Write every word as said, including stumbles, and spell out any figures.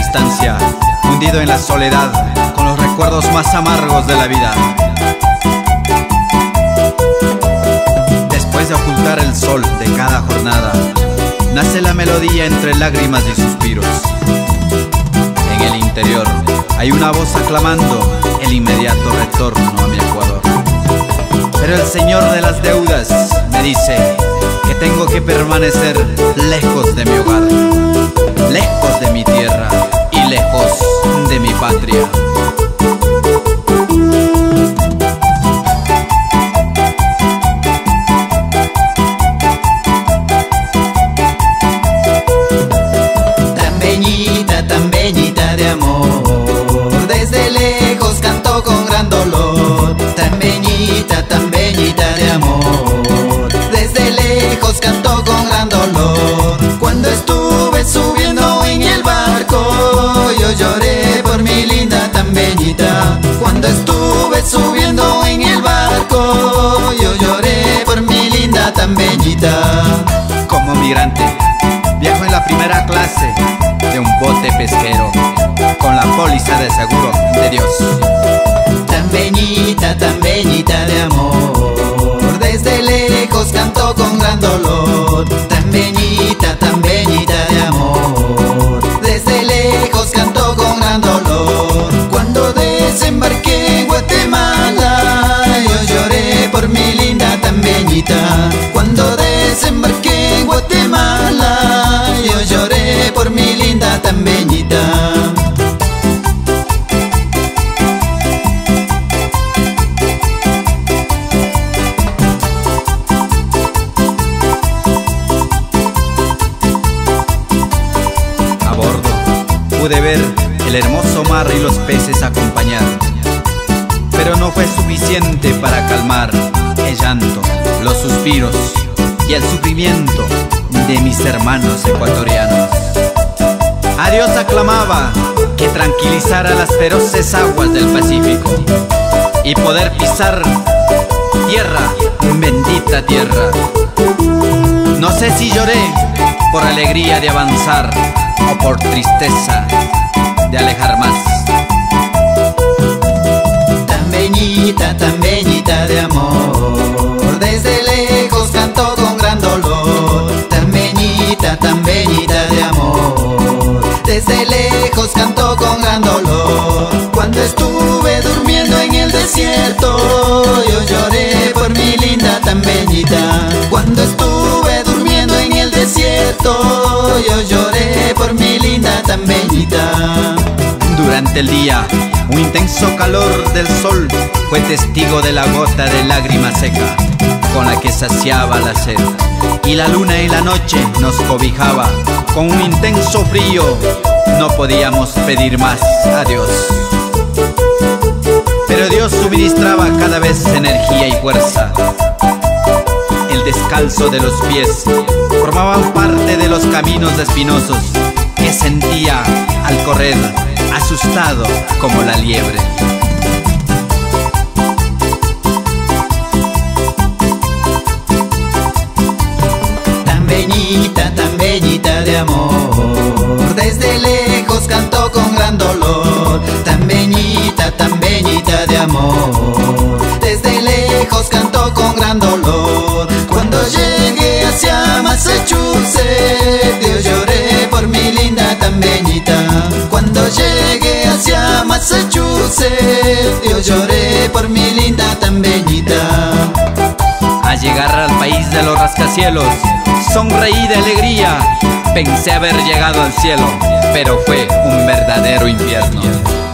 estancia, hundido en la soledad, con los recuerdos más amargos de la vida. Después de ocultar el sol de cada jornada, nace la melodía entre lágrimas y suspiros. En el interior hay una voz aclamando el inmediato retorno a mi Ecuador. Pero el señor de las deudas me dice que tengo que permanecer lejos de mi hogar, lejos de mi tierra y lejos de mi patria. Tan bellita, tan bellita de amor, desde lejos canto con gran dolor. Tan bellita, tan bellita de amor, desde lejos canto con gran dolor. Cuando estuve subiendo en el barco, yo lloré por mi linda tan bellita. Cuando estuve subiendo en el barco, yo lloré por mi linda tan bellita. Como migrante, viajo en la primera clase de un bote pesquero, con la póliza de seguro de Dios. Tan bellita, tan bellita de amor, desde lejos canto con gran dolor. Tan bellita, tan bellita de amor, desde lejos canto con gran dolor. Cuando desembarqué en Guatemala, yo lloré por mi linda tan bellita. Cuando desembarqué en Guatemala, yo lloré por mi linda tan bellita. Pude ver el hermoso mar y los peces acompañar, pero no fue suficiente para calmar el llanto, los suspiros y el sufrimiento de mis hermanos ecuatorianos. A Dios aclamaba que tranquilizara las feroces aguas del Pacífico y poder pisar tierra, bendita tierra. No sé si lloré por alegría de avanzar o por tristeza de alejar más. Tan bellita, tan bellita de amor, desde lejos canto con gran dolor. Tan bellita, tan bellita de amor, desde lejos canto con gran dolor. Cuando estuve durmiendo en el desierto, yo lloré por mi linda tan bellita. Cuando estuve durmiendo en el desierto, yo lloré por mi linda tan bellita. Durante el día, un intenso calor del sol fue testigo de la gota de lágrima seca con la que saciaba la sed. Y la luna en la noche nos cobijaba con un intenso frío. No podíamos pedir más a Dios. Pero Dios suministraba cada vez energía y fuerza. El descalzo de los pies formaban parte de los caminos espinosos que sentía al correr, asustado como la liebre. Tan bellita, tan bellita de amor, desde lejos canto con gran dolor. Tan bellita, tan bellita de amor, desde lejos canto con gran dolor. Cuando llegué hacia Massachusetts, yo lloré por mi linda tan bellita. Cuando llegué hacia Massachusetts, yo lloré por mi linda tan bellita. Al llegar al país de los rascacielos, sonreí de alegría. Pensé haber llegado al cielo, pero fue un verdadero infierno.